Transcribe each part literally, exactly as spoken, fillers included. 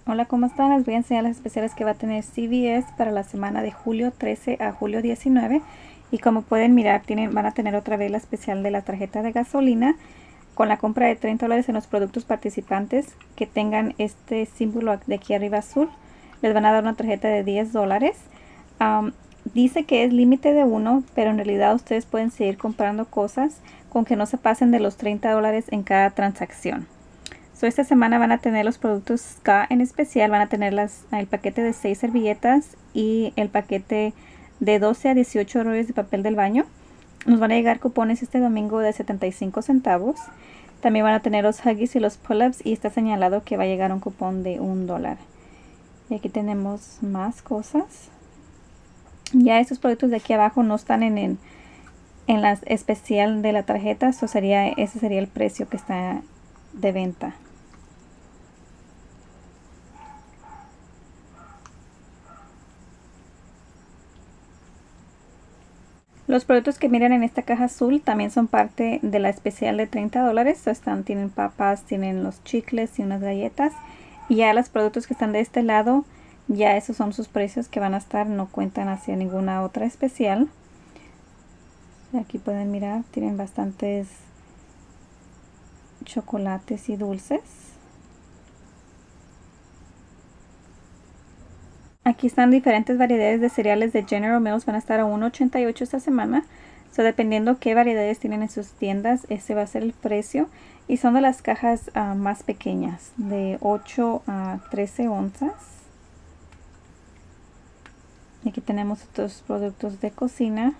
Hola, ¿cómo están? Les voy a enseñar las especiales que va a tener C V S para la semana de julio trece a julio diecinueve. Y como pueden mirar, tienen, van a tener otra vez la especial de la tarjeta de gasolina. Con la compra de treinta dólares en los productos participantes que tengan este símbolo de aquí arriba azul, les van a dar una tarjeta de diez dólares. Um, dice que es límite de uno, pero en realidad ustedes pueden seguir comprando cosas con que no se pasen de los treinta dólares en cada transacción. So, esta semana van a tener los productos S C A en especial. Van a tener las, el paquete de seis servilletas y el paquete de doce a dieciocho rollos de papel del baño. Nos van a llegar cupones este domingo de setenta y cinco centavos. También van a tener los Huggies y los Pull-Ups y está señalado que va a llegar un cupón de un dólar. Y aquí tenemos más cosas. Ya estos productos de aquí abajo no están en, en, en la especial de la tarjeta. So sería, ese sería el precio que está de venta. Los productos que miran en esta caja azul también son parte de la especial de treinta dólares. Están, tienen papas, tienen los chicles y unas galletas. Y ya los productos que están de este lado, ya esos son sus precios que van a estar, no cuentan hacia ninguna otra especial. Aquí pueden mirar, tienen bastantes chocolates y dulces. Aquí están diferentes variedades de cereales de General Mills, van a estar a uno ochenta y ocho esta semana. So, dependiendo qué variedades tienen en sus tiendas, ese va a ser el precio. Y son de las cajas uh, más pequeñas, de ocho a trece onzas. Y aquí tenemos estos productos de cocina.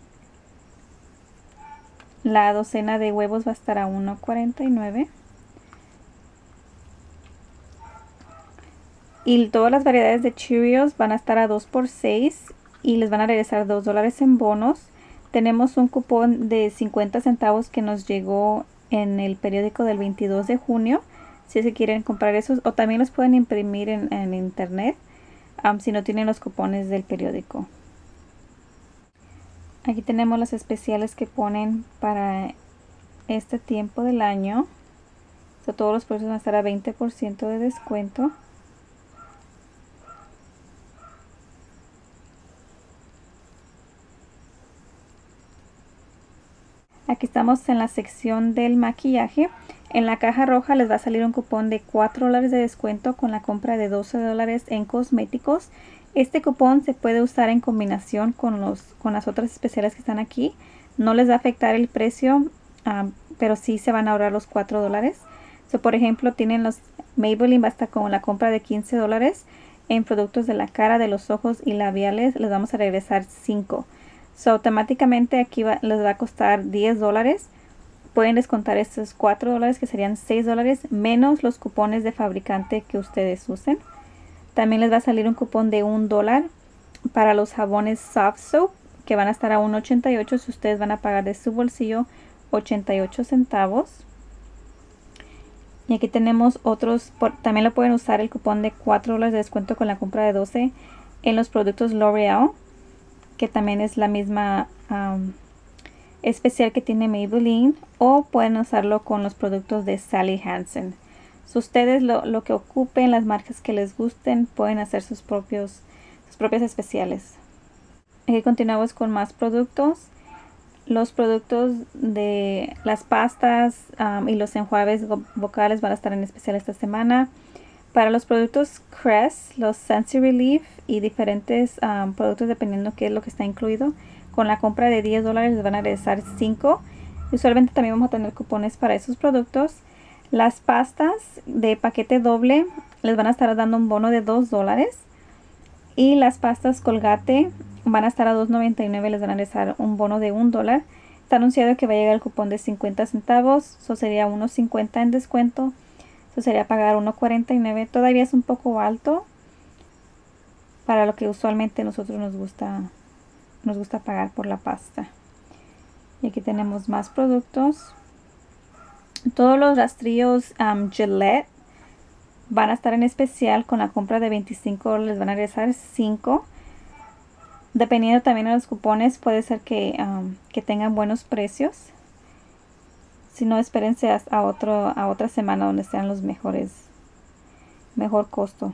La docena de huevos va a estar a uno cuarenta y nueve. Y todas las variedades de Cheerios van a estar a dos por seis y les van a regresar dos dólares en bonos. Tenemos un cupón de cincuenta centavos que nos llegó en el periódico del veintidós de junio. Si se quieren comprar esos, o también los pueden imprimir en, en internet um, si no tienen los cupones del periódico. Aquí tenemos las especiales que ponen para este tiempo del año. So, todos los precios van a estar a veinte por ciento de descuento. Aquí estamos en la sección del maquillaje. En la caja roja les va a salir un cupón de cuatro dólares de descuento con la compra de doce dólares en cosméticos. Este cupón se puede usar en combinación con, los, con las otras especiales que están aquí. No les va a afectar el precio, um, pero sí se van a ahorrar los cuatro dólares. So, por ejemplo, tienen los Maybelline, basta con la compra de quince dólares en productos de la cara, de los ojos y labiales. Les vamos a regresar cinco. So, automáticamente aquí va, les va a costar diez dólares. Pueden descontar estos cuatro dólares que serían seis dólares menos los cupones de fabricante que ustedes usen. También les va a salir un cupón de un dólar para los jabones Soft Soap que van a estar a uno ochenta y ocho si ustedes van a pagar de su bolsillo ochenta y ocho centavos. Y aquí tenemos otros, por, también lo pueden usar el cupón de cuatro dólares de descuento con la compra de doce en los productos L'Oreal, que también es la misma um, especial que tiene Maybelline, o pueden usarlo con los productos de Sally Hansen. So, ustedes lo, lo que ocupen, las marcas que les gusten, pueden hacer sus propios sus propias especiales. Aquí continuamos con más productos. Los productos de las pastas um, y los enjuagues vocales van a estar en especial esta semana. Para los productos Crest, los Sensi Relief y diferentes um, productos dependiendo qué es lo que está incluido, con la compra de diez dólares les van a regresar cinco. Usualmente también vamos a tener cupones para esos productos. Las pastas de paquete doble les van a estar dando un bono de dos dólares. Y las pastas Colgate van a estar a dos noventa y nueve, les van a regresar un bono de un dólar. Está anunciado que va a llegar el cupón de cincuenta centavos, eso sería uno cincuenta en descuento. Eso sería pagar uno cuarenta y nueve. Todavía es un poco alto para lo que usualmente nosotros nos gusta, nos gusta pagar por la pasta. Y aquí tenemos más productos. Todos los rastrillos um, Gillette van a estar en especial con la compra de veinticinco dólares. Les van a regresar cinco. Dependiendo también de los cupones, puede ser que, um, que tengan buenos precios. Si no, espérense a, otro, a otra semana donde sean los mejores mejor costo.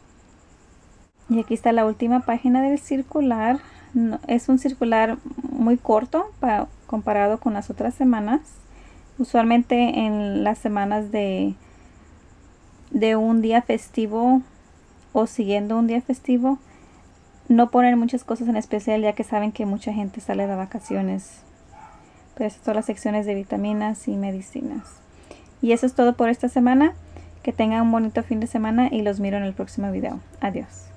Y aquí está la última página del circular. No, es un circular muy corto para, comparado con las otras semanas. Usualmente en las semanas de, de un día festivo o siguiendo un día festivo, no ponen muchas cosas en especial, ya que saben que mucha gente sale de vacaciones. Pero estas son las secciones de vitaminas y medicinas. Y eso es todo por esta semana. Que tengan un bonito fin de semana y los miro en el próximo video. Adiós.